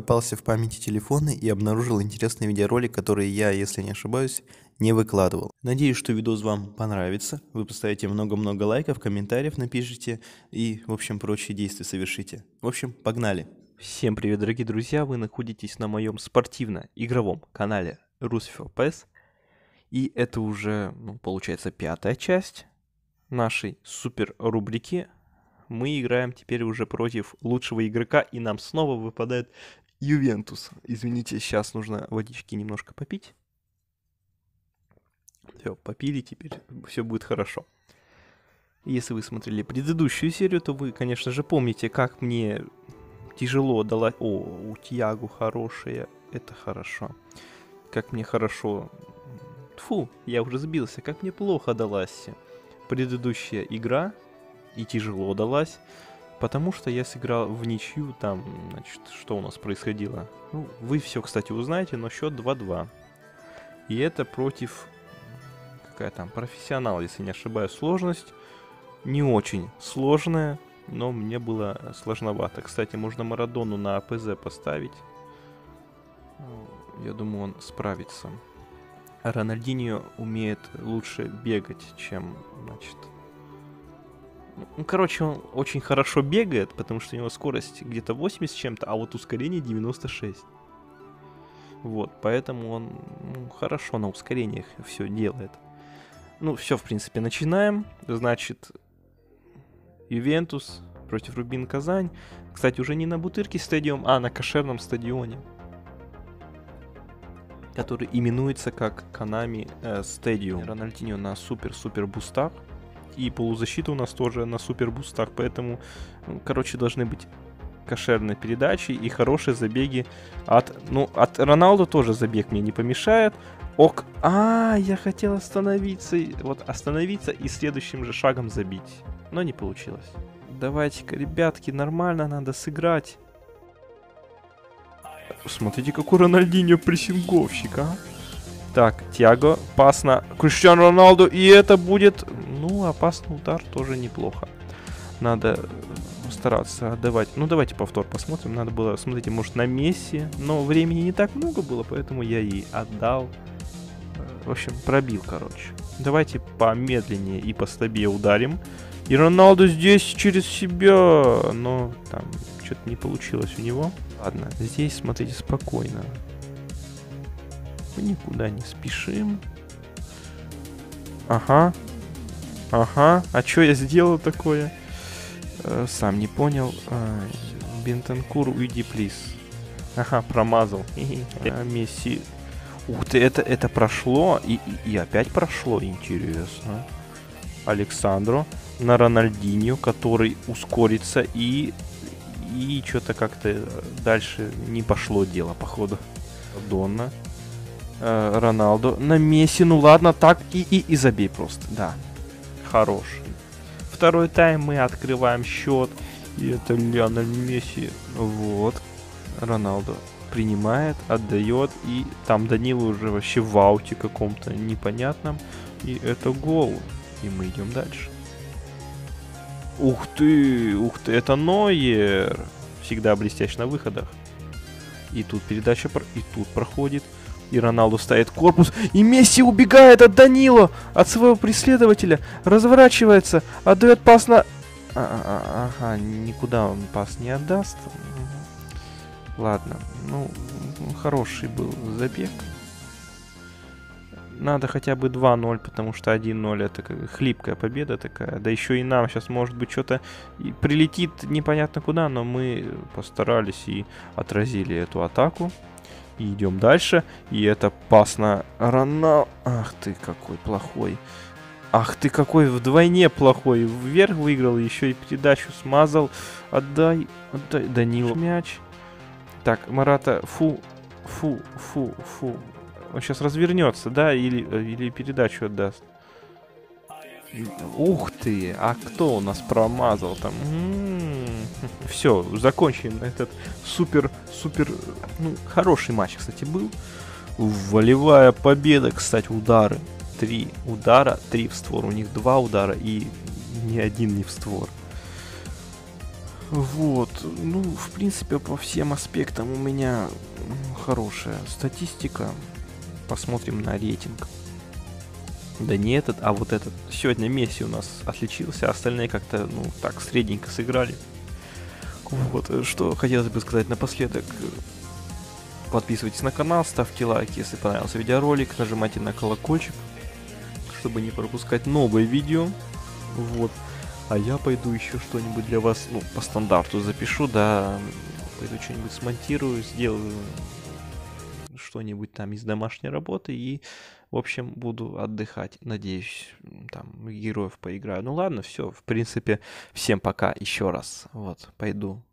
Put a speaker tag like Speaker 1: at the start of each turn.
Speaker 1: покопался в памяти телефона и обнаружил интересный видеоролик, который я, если не ошибаюсь, не выкладывал. Надеюсь, что видос вам понравится. Вы поставите много-много лайков, комментариев напишите и, в общем, прочие действия совершите. В общем, погнали! Всем привет, дорогие друзья! Вы находитесь на моем спортивно-игровом канале RusFifa. И это уже, получается, 5-я часть нашей супер рубрики. Мы играем теперь уже против лучшего игрока, и нам снова выпадает Ювентус. Извините, сейчас нужно водички немножко попить. Все, попили, теперь все будет хорошо. Если вы смотрели предыдущую серию, то вы, конечно же, помните, как мне тяжело дала... О, у Тиаго хорошая, это хорошо. Как мне хорошо... Тьфу, я уже сбился, как мне плохо далась предыдущая игра. И тяжело далась, потому что я сыграл в ничью. Там, значит, что у нас происходило? Ну, вы все, кстати, узнаете, но счет 2-2. И это против... Какая там? Профессионал, если не ошибаюсь. Сложность не очень сложная, но мне было сложновато. Кстати, можно Марадону на АПЗ поставить. Я думаю, он справится. Рональдиньо умеет лучше бегать, чем, значит... Ну, короче, он очень хорошо бегает, потому что у него скорость где-то 80 с чем-то, а вот ускорение 96. Вот, поэтому он хорошо на ускорениях все делает. Ну, все, в принципе, начинаем. Значит, Ювентус против Рубин Казань. Кстати, уже не на Бутырке стадион, а на кошерном стадионе, который именуется как Konami Stadium. Рональдиньо на супер-супер бустах. И полузащита у нас тоже на супер бустах, поэтому, короче, должны быть кошерные передачи и хорошие забеги от Роналду тоже забег мне не помешает. Я хотел остановиться, остановиться и следующим же шагом забить, но не получилось. Давайте-ка, ребятки, нормально надо сыграть. Смотрите, какой Рональдиньо прессинговщик, а? Так, Тиаго, пас на Криштиану Роналду, и это будет, опасный удар, тоже неплохо. Надо стараться отдавать. Давайте повтор посмотрим. Надо было, смотрите, может, на Месси, но времени не так много было, поэтому я и отдал. В общем, пробил, короче. Давайте помедленнее и послабее ударим. И Роналду здесь через себя, но там что-то не получилось у него. Ладно, здесь, смотрите, спокойно. Никуда не спешим. Ага. А что я сделал такое? Сам не понял. Бентанкур, уйди, плиз. Ага, промазал. Месси. Ух ты, это прошло. И опять прошло. Интересно. Александро на Рональдиньо, который ускорится и что-то как-то дальше не пошло дело, походу. Донна. Роналду на Месси, ладно, так и забей просто, да, хорош. Второй тайм, мы открываем счет, и это Лионель Месси, вот, Роналду принимает, отдает, и там Данила уже вообще в ауте каком-то непонятном, и это гол, и мы идем дальше. Ух ты, это Нойер, всегда блестящий на выходах, и тут передача, и тут проходит. И Роналду ставит корпус. И Месси убегает от Данило, от своего преследователя. Разворачивается. Отдает пас на... никуда он пас не отдаст. Ладно. Хороший был забег. Надо хотя бы 2-0, потому что 1-0 это хлипкая победа такая. Да еще и нам сейчас, может быть, что-то прилетит непонятно куда, но мы постарались и отразили эту атаку. И идем дальше. И это пас на Роналду. Ах ты какой плохой. Ах ты какой вдвойне плохой. Вверх выиграл, еще и передачу смазал. Отдай. Данилу мяч. Так, Марата. Фу. Он сейчас развернется, да? Или передачу отдаст. Ух ты. А кто у нас промазал там? Все, закончен этот супер, хороший матч, кстати, был. Волевая победа, кстати, удары. 3 удара, 3 в створ. У них 2 удара и ни один не в створ. Вот, ну, в принципе, по всем аспектам у меня хорошая статистика. Посмотрим на рейтинг. Да не этот, а вот этот. Сегодня Месси у нас отличился, а остальные как-то, ну, так, средненько сыграли. Вот, что хотелось бы сказать напоследок. Подписывайтесь на канал, ставьте лайк, если понравился видеоролик, нажимайте на колокольчик, чтобы не пропускать новые видео. Вот. А я пойду еще что-нибудь для вас, ну, по стандарту запишу, да. Пойду что-нибудь смонтирую, сделаю что-нибудь там из домашней работы и, в общем, буду отдыхать. Надеюсь, там героев поиграю. Ну ладно, все, в принципе, всем пока еще раз. Вот, пойду